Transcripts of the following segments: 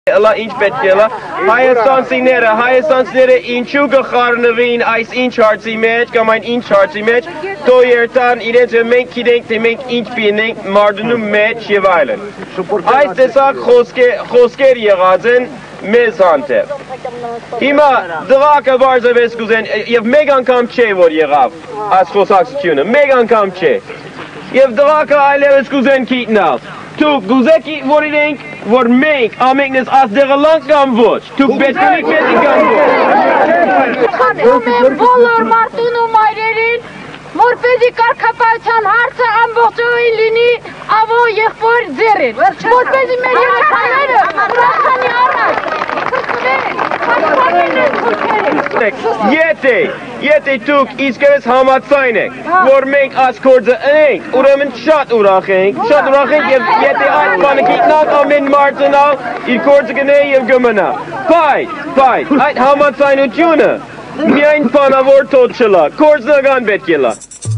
Allah inch betjela. Haystansinere inchu gecharnevin ice inch hartsi match, kan mijn inch hartsi match. Toyertan iedereen menk denk te menk inch pienink, maar de nu match je weilen. Ice de sak khosker je gazen mezante. Hima draka varza veskuzen. Je hebt megan kamche word je gaf. As khosaksitune. Megan kamche. Je hebt draka aile veskuzen kitnal. Tuk guzeki word ik denk. Voor mij, amignes als de geland kan worden. Toen ben ik met die kan worden. Kantomen bolor Martino Mayrerin. Morpedi karkapachan harta amboto ilini avo yekfor zerin. Morpedi meri kanere. Rakani ara. Yete tuk iskeres hamat saynek. Voor mij als korte enk. Uremen chat urachink. Chat urachink yete uit van ik nak amin martenal. Il korte geneev gemena. Pai. Uit hamat saynu tuna. Mijn pana wordt totchela. Korte nagan betjela.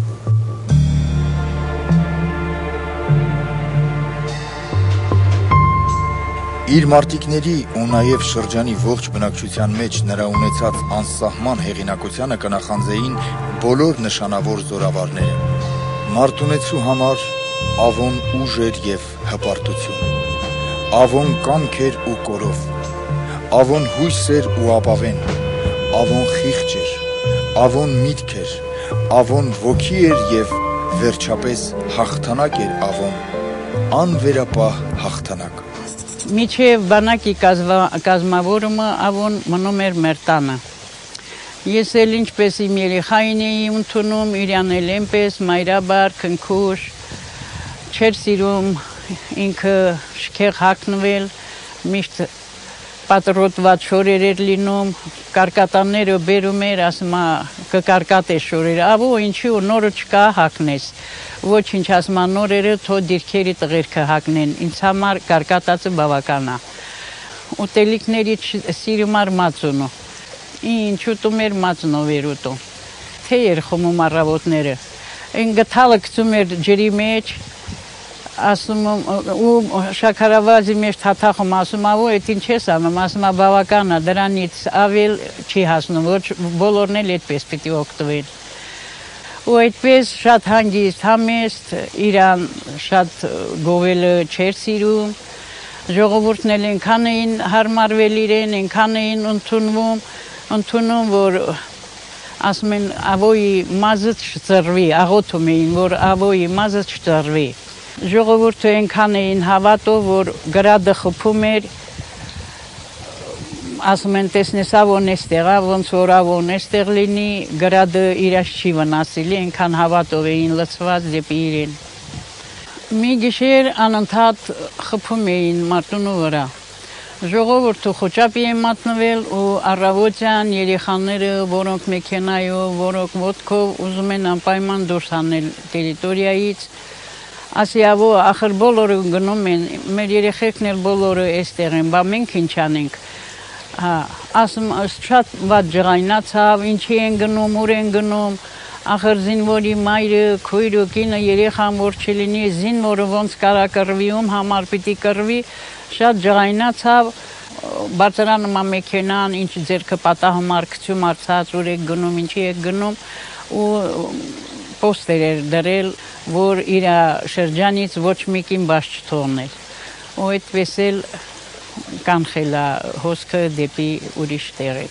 Իր մարտիկների ու նաև շրջանի ողջ բնակչության մեջ նրա ունեցած անսահման հեղինակությանը կնախանձեին բոլոր նշանավոր զորավարները։ Մարտունեցու համար ավոն ուժ էր և հպարտություն, ավոն կամք էր ու կորով, ավոն հույս էր ու ապավեն, ավոն խիղճ էր, ավոն միտք էր, ավոն ոգի էր և վերջապես հաղթանակ էր ավոն, անվերապահ հաղթանակ։ Միջև բանակի կազմավորումը ավոն մնում էր մեր տանը։ Ես էլ ինչպես իմ երեխային էի ընդունում, իրան էլ էնպես մայրաբար, քնքուշ, չէր սիրում ինքը շքեղ հագնվել, միշտ պատրոտված շորեր էր լինում, կարկատանները բերում էր, ասում կկարկատես շորերը, ավո ինչի ու նորը չկա հագնես։ Ոչինչ ասում նորերը թո դիրքերի տղերքը հագնեն, ինձ համար կարկատածը բավական է։ Ուտելիքների սիրում էր մածունու, ինչ ուտում էր մածունով էր ուտում, թե էր խմում առավոտները, այն գթալը գցում էր ջրի մեջ, ասում ու շաքարավազի մեջ թաթախում, ասում ավո էդ ինչ ես անում, ասում բավական է, դրանից ավել չի հասնում, ոչ բոլորն էլ այդպես պիտի օգտվեն։ Ու այդպես շատ հանգիստ, համեստ, իրան շատ գովելը չէր սիրում, ժողովուրդն էլ ենքան էին հարմարվել իրեն, ենքան էին ընդունում, որ ասում են ավոյի մազը չծրվի, աղոթում էին, որ ավոյի մազը չծրվի։ Ժողովուրդը ենքան էին հավատով, որ գրադը խփում էր, ասում են տեսնես ավոն էստեղ, ոնց որ ավոն էստեղ լինի, գրադը իրաց չի վնասիլի, ենքան հավատով էին լծված դեպի իրեն։ Մի գիշեր անընդհատ խփում էին Մարտունու վրա։ Ժողովուրդը խոճապի են մատնվել ու առավոտյան երեխաները, որոնք մեքենայով, որոնք ոտքով ուզում են անպայման դուրս հանել տերիտորիայից, ասի ավո, ախր բոլորը գնում են, մեր երեխեքն էլ բոլորը էստեղ են, բա մենք ինչ անենք։ Ասում շատ վատ ջղայնացավ, ինչի են գնում, ուր են գնում, ախր զինվորի մայրը, քույրը, կինը, երեխան որ չլինի, զինվորը ոնց կարա կռվի, համար պիտի կռվի, շատ ջղայնացավ, բարձրանում է մեքենան, ինչ ձերքը պատահում արկցում արցած, ուր եք գնում, ինչի եք գնում, ու պոստեր էր դրել, որ իր շրջանից ոչ մեկին բաց չթողնել, ու այդպես էլ կանխել է հոսքը դեպի ուրիշ տեղեր։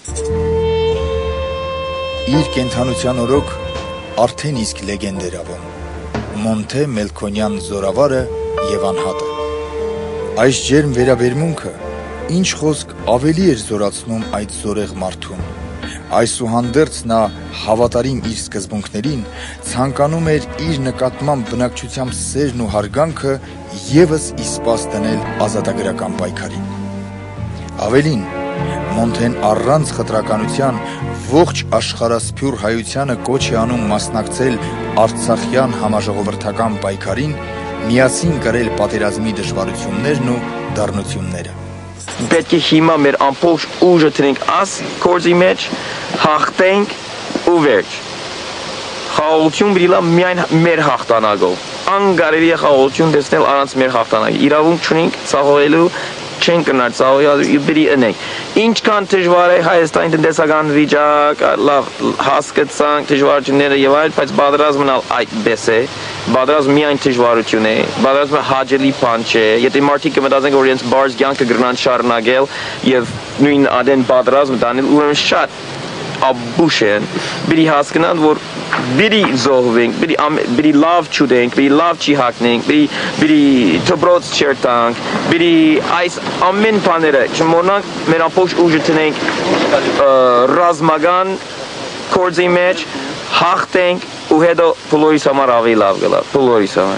Իր կենթանության օրոք արդեն իսկ լեգենդ էր ավոն, Մոնթե Մելքոնյան զորավարը և անհատը։ Այս ջերմ վերաբերմունքը ինչ խոսք ավելի էր զորացնում այդ զորեղ մարդուն։ Այսուհանդերձ նա հավատարիմ իր սկզբունքներին ցանկանում էր իր նկատմամբ բնակչությամբ սերն ու հարգանքը ևս իսպաս դնել ազատագրական պայքարին։ Ավելին, Մոնթեն առանց խտրականության ողջ աշխարհասփյուռ հայությանը կոչ է անում մասնակցել արցախյան համաժողովրդական պայքարին, միասին կրել պատերազմի դժվարություններն ու դառնությունները։ Պետք է հիմա մեր ամբողջ ուժը տնենք աս կորձի մեջ, հաղթենք ու վերջ։ Խաղաղություն բրիլա միայն մեր հաղթանակով։ Անգարելի է խաղաղություն տեսնել առանց մեր հաղթանակի։ Իրավունք չունենք ցախողելու, չեն կնար ծավալ բերի ընենք ինչքան դժվար է Հայաստանի տնտեսական վիճակ լավ հասկացանք դժվարությունները եւ այլ բայց պատերազմն այդպես է պատերազմը միայն դժվարություն է պատերազմը հաջելի բան չէ եթե մարդիկ մտածեն որ իրենց բարձ կյանքը գրնան շարունակել եւ նույն ադեն պատերազմը դանել ուրեմն շատ abushen biri haskenan vor biri zoving biri love chudink biri love chihakning biri tobrot chertank biri ice amin panere chmonak meraposh ujetenink razmagan korzi match hachtenk uhedo poloris hamar avi lavgala poloris hamar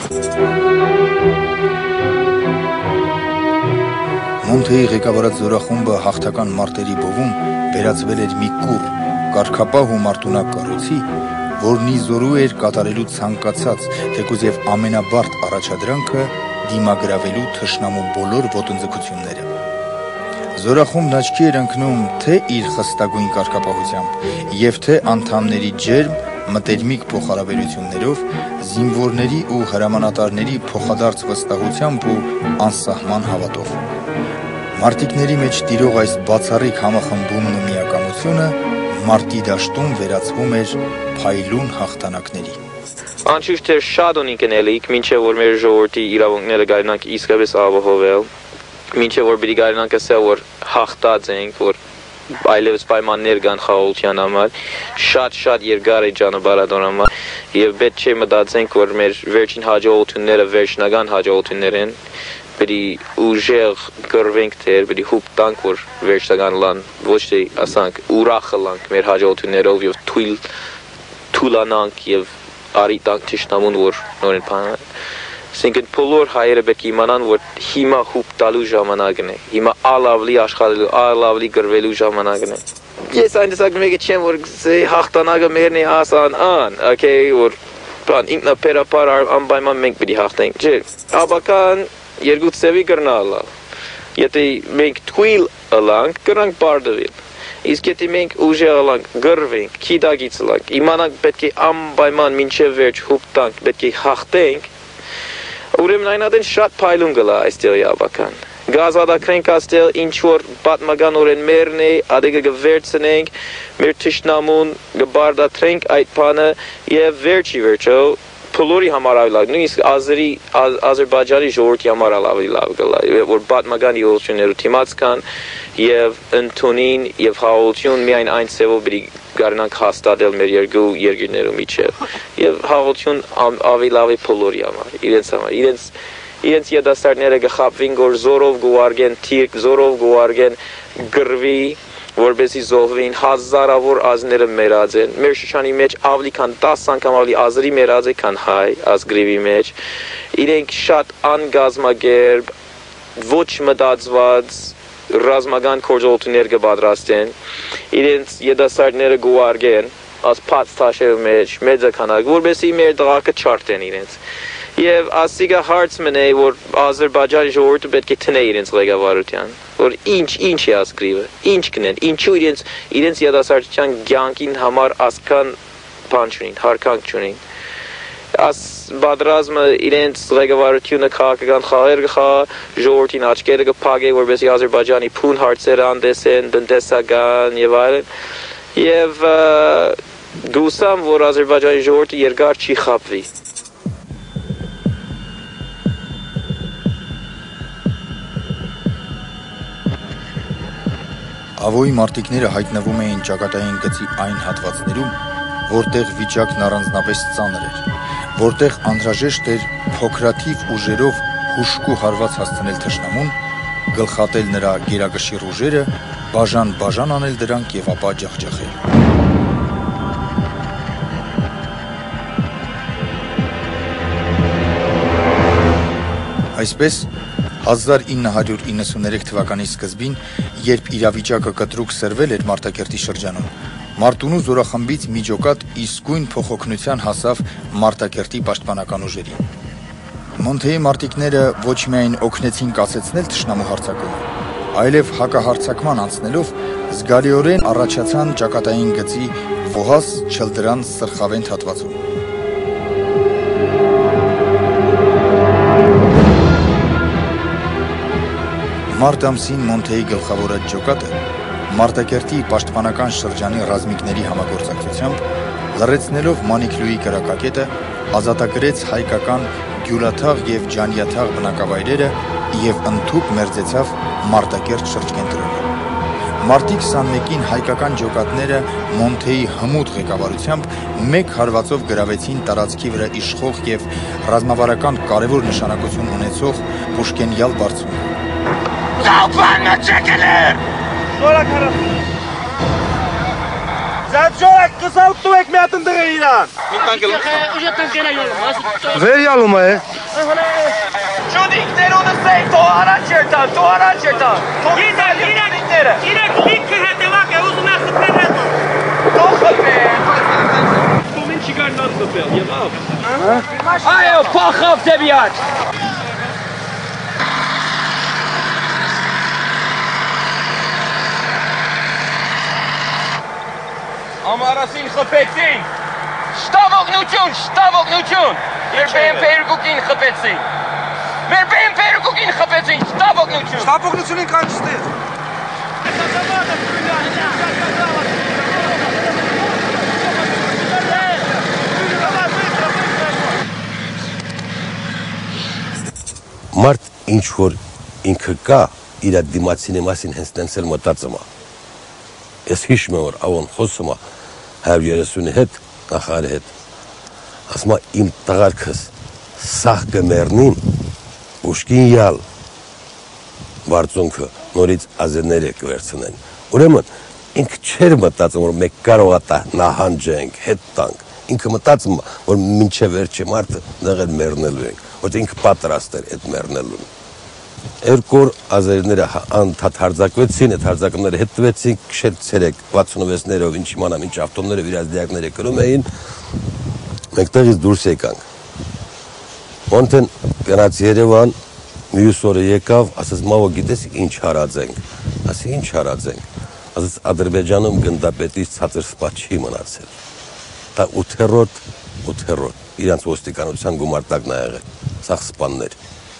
Մոնթեի ղեկավարած զորախումբը հաղթական մարտերի բովում վերածվել էր մի կուռ, կարգապահ ու մարտունակ կառույցի, որն ի զորու էր կատարելու ցանկացած, թեկուզ եւ ամենաբարդ առաջադրանքը դիմագրավելու թշնամու բոլոր ոտնձգությունները։ Զորախումբն աչքի էր ընկնում թե իր խստագույն կարգապահությամբ եւ թե անդամների ջերմ մտերմիկ փոխհարաբերություններով, զինվորների ու հրամանատարների փոխադարձ վստահությամբ ու անսահման հավատով։ Մարտիկների մեջ տիրող այս բացառիկ համախմբումն ու միակամությունը մարտի դաշտում վերածվում էր փայլուն հաղթանակների։ Անշուշտ էր շատ ունենք ընելիք, մինչև որ մեր ժողովրդի իրավունքները գարնանք իսկապես ապահովել, մինչև որ պիտի գարնանք ասել, որ հաղթած ենք, որ այլևս պայմաններ կան խաղաղության համար, շատ երկար է ճանապարհը համար, եւ պետք չէ մտածենք, որ մեր վերջին հաջողությունները վերջնական հաջողություններ են, պիտի ուժեղ գրվենք դեր, պիտի հուպ տանք, որ վերջնական լան, ոչ թե ասանք ուրախ լանք մեր հաջողություններով եւ թույլանանք եւ արիտանք ճշտամուն, որ նորեն բան Այսինքն բոլոր հայերը պետք է իմանան, որ հիմա հուպ տալու ժամանակն է, հիմա ալավլի աշխատելու, ալավլի գրվելու ժամանակն է։ Ես այն տեսակ մեկը չեմ, որ հաղթանակը մերն է հասան ան, okay, որ բան ինքնաբերաբար անպայման մենք պիտի հաղթենք, չէ, աբական երկու ծևի կրնալա, եթե մենք թույլ ըլանք, կրանք բարդվել, իսկ եթե մենք ուժեղ ըլանք, գրվենք, քիդագից ըլանք, իմանանք պետք է անպայման մինչև վերջ հուպ տանք, պետք է հաղթենք, Ուրեմն այնադեն շատ փայլուն գլա այստեղ յավական։ Գազադակրենք այստեղ ինչ որ պատմականորեն մերն է, ադեգը գվերցնենք, մեր թշնամուն գբարդատրենք այդ բանը եւ վերջո բոլորի համար ավելի նույնիսկ Ադրբեջանի ժողովրդի համար ավելի լավ գլա, որ պատմական իշխանությունները թիմած կան եւ ընդունին եւ հաղորդություն միայն այն ծավով բրի գարնանք հաստատել մեր երկու երկրներու միջև եւ հաղորդություն ավելի բոլորի համար իրենց յետասարները գխապվին որ զորով գուարգեն թիրք զորով գուարգեն գրվի որբեսի զոհվին հազարավոր ազները մերած են մեր շրջանի մեջ ավելի քան 10 անգամ ավելի ազրի մերած է քան հայ ազգրիվի մեջ իրենք շատ անգազմագերբ ոչ մտածված ռազմական կորձողություններ կպատրաստեն իրենց յետասարները գուարգեն ասփած թաշերի մեջ մեծականակ որբեսի մեր դղակը չարտեն իրենց Եվ ասիգա հարց մնե, որ Ադրբեջանի ժողովուրդը պետք է տնե իրենց ղեկավարության, որ ինչ է ասկրիվը, ինչ կնեն, ինչու իրենց յետասարդության կյանքին համար ասկան բան չունին, հարկանք չունին։ Աս պատերազմը իրենց ղեկավարությունը քաղաքական խաղեր կխաղա, ժողովրդին աչքերը կփակե, որպեսզի Ադրբեջանի փուն հարցերը անդեսեն, տնտեսական եւ այլն։ Եվ գուսամ, որ Ադրբեջանի ժողովուրդը երկար չի խապվի։ Ավոյի մարտիկները հայտնվում էին ճակատային գծի այն հատվածներում, որտեղ վիճակն առանձնապես ծանր էր, որտեղ անհրաժեշտ էր փոքրաթիվ ուժերով հուշկու հարված հասցնել թշնամուն, գլխատել նրա գերակշիռ ուժերը, բաժան անել դրանք եւ ապա ջախջախել։ Այսպես 1993 թվականի սկզբին, երբ իրավիճակը կտրուկ սրվել էր Մարտակերտի շրջանում, Մարտունու զորախմբից միջոկատ իսկույն փոխօգնության հասավ Մարտակերտի պաշտպանական ուժերին։ Մոնթեի մարտիկները ոչ միայն օգնեցին կասեցնել թշնամու հարձակումը, այլև հակահարձակման անցնելով զգալիորեն առաջացան ճակատային գծի Վոհաս Չլդրան սրխավենթ հատվածում։ Մարտ ամսին Մոնթեի գլխավոր ջոկատը Մարտակերտի պաշտպանական շրջանի ռազմիկների համագործակցությամբ լռեցնելով Մանիքլուի կրակակետը ազատագրեց հայկական Գյուլաթաղ և Ջանյաթաղ բնակավայրերը և ընդհուպ մերձեցավ Մարտակերտ շրջկենտրոնը։ Մարտի 21-ին հայկական ջոկատները Մոնթեի հմուտ ղեկավարությամբ մեկ հարվածով գրավեցին տարածքի վրա իշխող և ռազմավարական կարևոր նշանակություն ունեցող Պուշկենյալ բարձունքը։ Զապան մջեկելեր! Զաճորակ կսալտու եք մի հատ ընդեղ է իրան։ Վեր յալում է։ Չուդիկ տերոնը սեյ, թո առաջ երտան, թո առաջ երտան։ Իրեք լիքը հետևակ է, ուզում է խպել հետո։ Թո խպել։ Թոմին չիգար նան խպել, եղավ։ Այո, պախավ դեպի աչ։ Ամարասին խպեցին։ Շտավ օգնություն։ Մեր բեմպերուկին խպեցին։ Շտավ օգնություն։ Շտապ օգնությունին կանչստեղ։ Մարդ ինչ որ ինքը կա, իր դիմացինի մասին հենց տենց էլ մտածում է։ Ես հիշում եմ, որ ավոն խոսում է 130-ի հետ, նախարարի հետ, ասում է իմ տղարքս սաղ կմեռնին, Պուշկինյալ բարձունքը նորից ազերները կվերցնեն։ Ուրեմն, ինքը չեր մտածում, որ մեկ կարող է նահանջենք, հետ տանք, ինքը մտածում է, որ մինչև վերջի մարտը դեղել մեռնելու ենք, որ ինքը պատրաստ էր այդ մեռնելուն։ Երկու օր ազերները անդադ հարձակվեցին, այդ հարձակումները հետվեցին, քշեցրեք 66-ներով, ինչ իմանամ, ինչ ավտոներով իրաց դիակները կրում էին, մենք տեղից դուրս եկանք։ Մոնթեն գնաց Երևան, մյուս օրը եկավ, ասաց մավո գիտես ինչ հարածենք, ասի ինչ հարածենք, ասաց Ադրբեջանում գնդապետից ցածր սպա չի մնացել, դա 8-րդ, իրանց ոստիկանության գումարտակն ա եղել, սաղ սպաններ։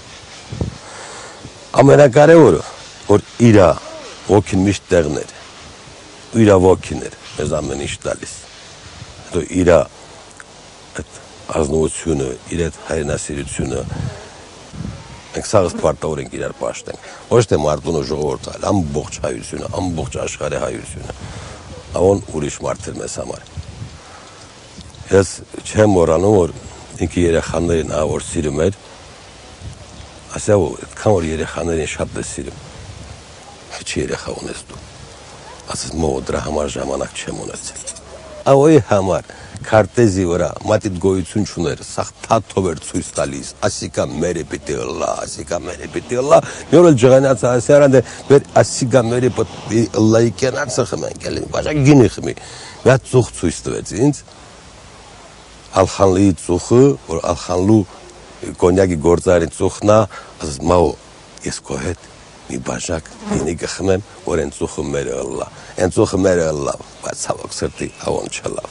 Ամենակարևորը, որ իրա ոգին միշտ տեղն էր, ու իրա ոգին էր, մեզ ամեն ինչ տալիս, հետո իրա այդ ազնվությունը, իր այդ հայրենասիրությունը, մենք սաղս պարտավոր ենք իրար պաշտենք, ոչ թե մարդուն ու ժողովուրդ այլ, ամբողջ հայությունը, ամբողջ աշխարհի հայությունը, ավոն ուրիշ մարդ էր մեզ համար։ Ես չեմ մոռանում, որ ինքը երեխաներին ահա որ սիրում էր, ասյա որ այդքան որ երեխաներին շատ է սիրում, չի երեխա ունես դու, ասես մո դրա համար ժամանակ չեմ ունեցել։ Ավոյի համար քարտեզի վրա մատիտ գոյություն չուներ, սաղ թաթով էր ցույց տալիս, ասիկա մերը պիտի ըլլա, մի օր էլ ջղանաց ասյարանդ մեր ասիկա մերը պիտի ըլլայի կենացը խմենք, էլի բաժակ գինի խմի, մի հատ ծուխ ցույց տվեց ինձ, Ալխանլիի ծուխը, որ Ալխանլու կոնյակի գործարին ծուխն է, ասես մաո, ես քո հետ մի բաժակ գինի կխմեմ, որ են ծուխը մերը ըլլա, են ծուխը մերը ըլլա, բայց ցավոք սրտի ավոն չլավ։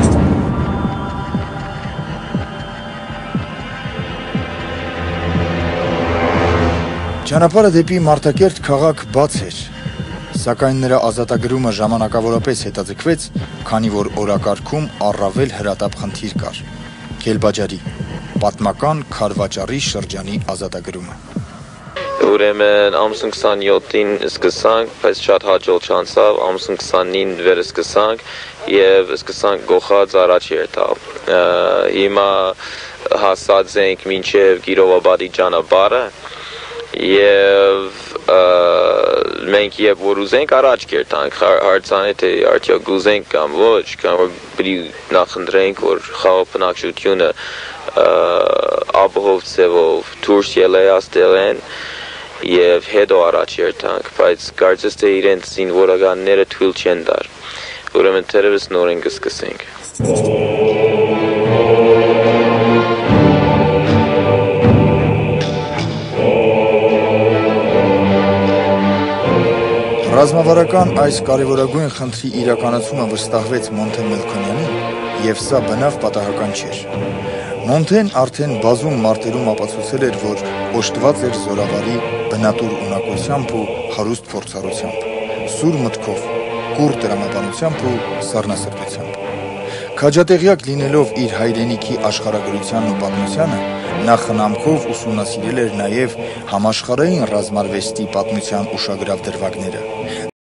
Ճանապարհը դեպի Մարտակերտ քաղաք բաց էր, սակայն նրա ազատագրումը ժամանակավորապես հետաձգվեց, քանի որ օրակարգում առավել հրատապ խնդիր կար՝ Քելբաջարի, պատմական Քարվաճառի շրջանի ազատագրումը։ Ուրեմն ամսուն 27-ին սկսանք, բայց շատ հաջող չանցավ, ամսուն 29-ին վեր սկսանք եւ սկսանք գողած առաջ երթալ։ Հիմա հասած ենք մինչեւ Գիրովաբադի ճանապարհը եւ մենք երբ որ ուզենք առաջ կերտանք, հարցան է թե արդյոք ուզենք կամ ոչ, կամ որ պիտի նախընտրենք, որ խաղաղ բնակչությունը ապահով ձևով դուրս ելեած տեղեն եւ հետո առաջ երթանք, բայց կարծես թե իրենց զինվորականները թույլ չեն տար։ Ուրեմն թերևս նորեն կսկսենք։ Ռազմավարական այս կարևորագույն խնդրի իրականացումը վստահվեց Մոնթե Մելքոնյանին, եւ սա բնավ պատահական չէր։ Մոնթեն արդեն բազում մարտերում ապացուցել էր, որ օժտված էր զորավարի բնատուր ունակությամբ ու հարուստ փորձառությամբ, սուր մտքով, կուռ տրամաբանությամբ ու սառնասրտությամբ։ Քաջատեղյակ լինելով իր հայրենիքի աշխարհագրությանն ու պատմությանը, նա խնամքով ուսումնասիրել էր նաև համաշխարհային ռազմարվեստի պատմության ուշագրավ դրվագները։